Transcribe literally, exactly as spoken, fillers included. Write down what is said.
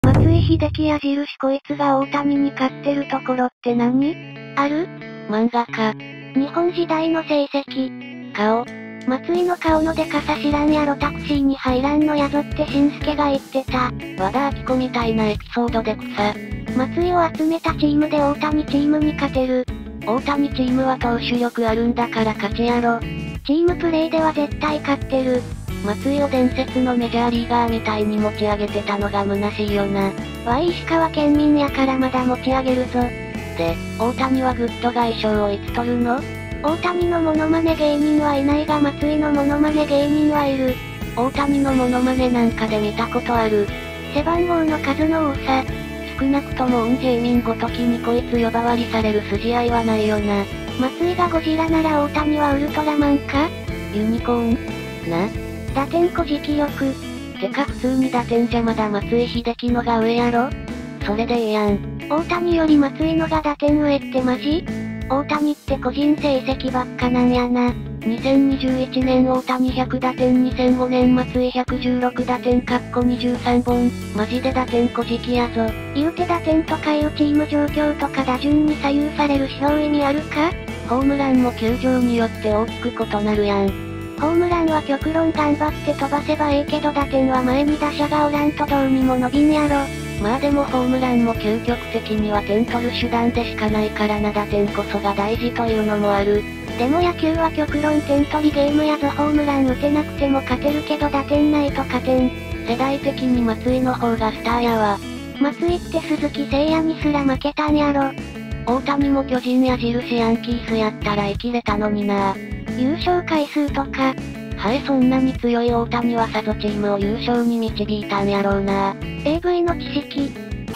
松井秀喜矢印こいつが大谷に勝ってるところって何？ある？ 漫画家。 日本時代の成績。 顔。 松井の顔のでかさ知らんやろ。タクシーに入らんのやぞってしんすけが言ってた。 和田アキ子みたいなエピソードで草。 松井を集めたチームで大谷チームに勝てる。 大谷チームは投手力あるんだから勝ちやろ。 チームプレーでは絶対勝ってる。 松井を伝説のメジャーリーガーみたいに持ち上げてたのが虚しいよな。 わい石川県民やからまだ持ち上げるぞ。 で、大谷はグッド外傷をいつ取るの？ 大谷のモノマネ芸人はいないが松井のモノマネ芸人はいる。 大谷のモノマネなんかで見たことある。 背番号の数の多さ。 少なくともオンジェイミンごときにこいつ呼ばわりされる筋合いはないよな。 松井がゴジラなら大谷はウルトラマンか？ ユニコーン？な。 打点小じ記録。 てか普通に打点じゃまだ松井秀喜のが上やろ？それでええやん。 大谷より松井のが打点上ってマジ？大谷って個人成績ばっかなんやな。 にせんにじゅういちねん大谷ひゃく打点にせんごねん松井ひゃくじゅうろく打点かっこにじゅうさんぼん。マジで打点小じきやぞ。 言うて打点とかいうチーム状況とか打順に左右される指標意味あるか？ ホームランも球場によって大きく異なるやん。 ホームランは極論頑張って飛ばせばええけど打点は前に打者がおらんとどうにも伸びんやろ。 まあでもホームランも究極的には点取る手段でしかないからな。打点こそが大事というのもある。 でも野球は極論点取りゲームやぞ。ホームラン打てなくても勝てるけど打点ないと勝てん。 世代的に松井の方がスターやわ。 松井って鈴木誠也にすら負けたんやろ。 大谷も巨人や印ヤンキースやったら生きれたのにな。 優勝回数とか。 はい、そんなに強い大谷はさぞチームを優勝に導いたんやろうな。 エーブイ の知識。